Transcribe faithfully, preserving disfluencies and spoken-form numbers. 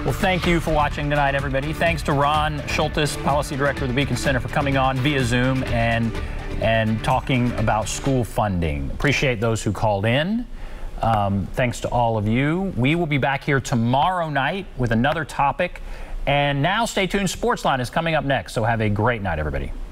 Well, thank you for watching tonight, everybody. Thanks to Ron Shultis, Policy Director of the Beacon Center, for coming on via Zoom and, and talking about school funding. Appreciate those who called in. Um, thanks to all of you. We will be back here tomorrow night with another topic. And now stay tuned. Sportsline is coming up next, so have a great night, everybody.